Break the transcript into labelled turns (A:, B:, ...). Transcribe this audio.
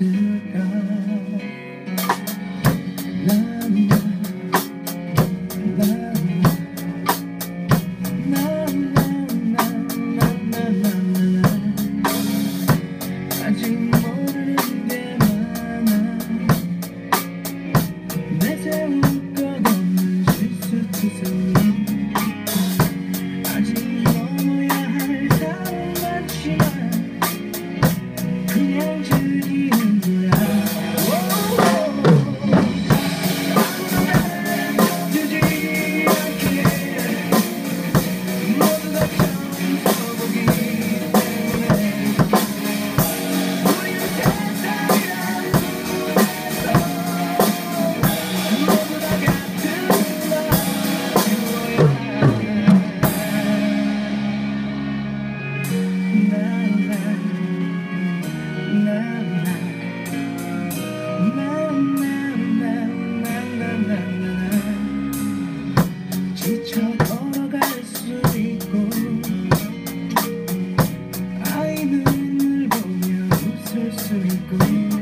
A: 있을까. 아직 모르는 게 많아. 내세울 것 없는 실수투성이. 아직 넘어야 할 산은 많지만 그냥 즐기는 거야. 두지 않게 모두 다 처음 서보기 때문에 우리는 세상이란 문에서 모두 다 같은 지쳐 걸어갈 수 있고 아이 눈을 보며 웃을 수 있고